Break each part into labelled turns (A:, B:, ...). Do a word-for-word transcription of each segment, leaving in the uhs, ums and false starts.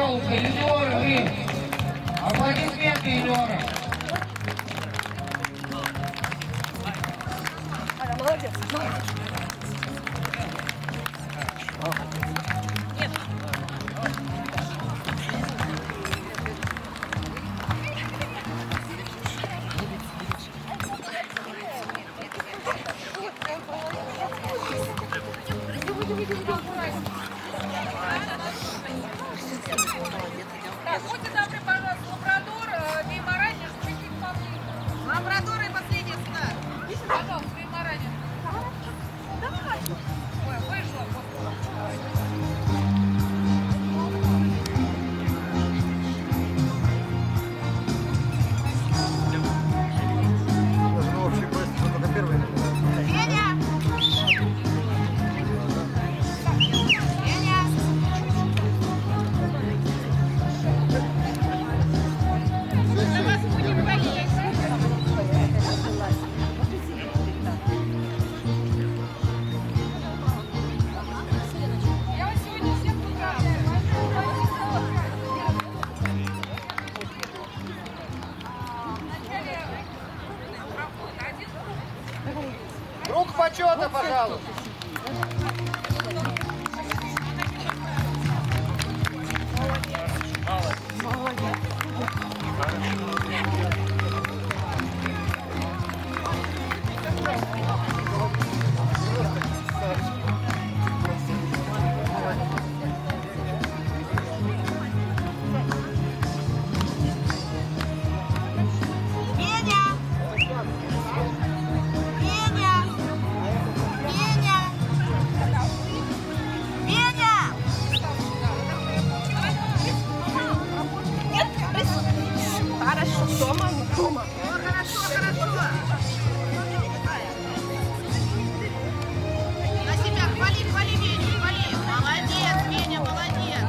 A: пожалуйста, юниоры, вы. Аплодисменты юниорам.
B: Молодец, молодец. Нет.
C: Так, будьте добры, пожалуйста, лабрадор, веймаранер, чуть-чуть поближе. Лабрадор и последний старт. Видите, пожалуйста, веймаранер. Давай. Ой, вышло.
D: Ну, вообще, просто только первый.
C: Феня! Феня! На вас будем болеть. Я вас сегодня всех поздравляю. Вначале проходит один.
D: Круг почета, пожалуйста.
C: Феня! Феня! Феня! Феня!
B: Нет, хорошо, дома, дома.
C: О, хорошо, хорошо. На себя хвали, хвали, Феню, хвали. Молодец, Феня, молодец.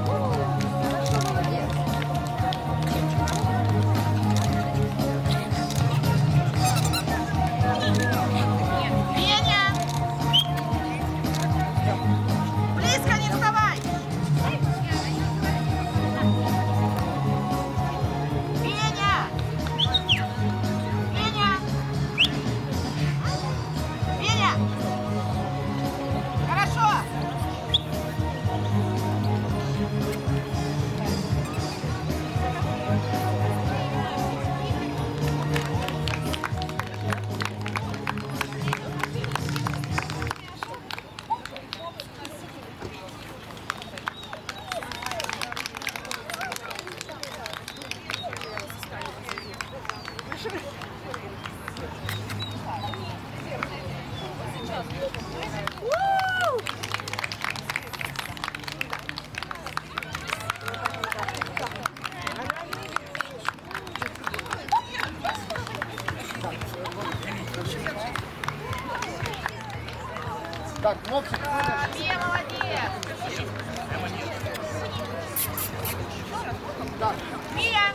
C: Феня! Близко не вставай! Феня! Феня! Феня! Хорошо!
D: Так, Мопсик.
C: Мия, молодец!
D: Так,
C: Мия!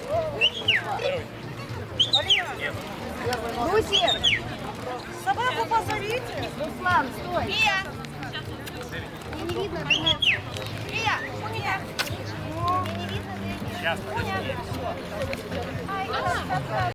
B: Друзья, собаку позовите.
C: Руслан, стой! Мия!
B: Мне не видно, Ренат.
C: Мия! Мия!
B: Мне не видно.
C: Мия!
B: Ай, красота.